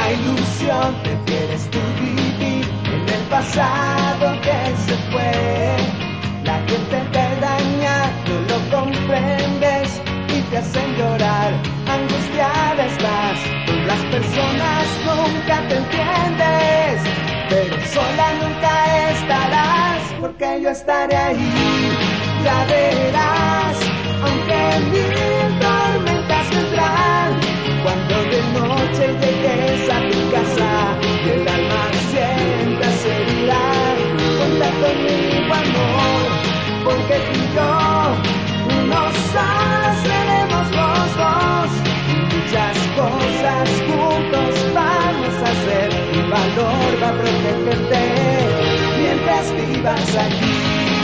una ilusión, prefieres tú vivir en el pasado que se fue. La gente te daña, no lo comprendes y te hacen llorar. Angustiada estás, con las personas nunca te entiendes, pero sola nunca estarás, porque yo estaré ahí. Ya verás, aunque mil tormentas vendrán, cuando de noche llegues a tu casa y el alma sienta seguridad. Cuenta conmigo, amor, porque tú y yo unos solos seremos los dos. Muchas cosas juntos vamos a hacer. Mi valor va a protegerte mientras vivas aquí.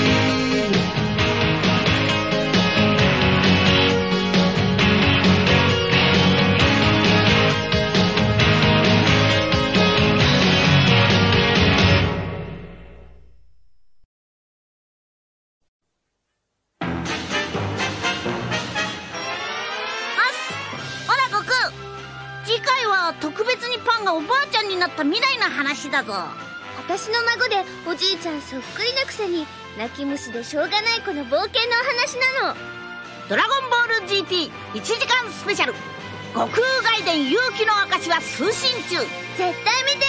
特別にパンがおばあちゃんになった未来の話だぞ。 私の孫でおじいちゃんそっくりなくせに泣き虫でしょうがないこの冒険の話なの。 ドラゴンボール GT1 時間スペシャル、悟空外伝勇気の証は通信中。 絶対見て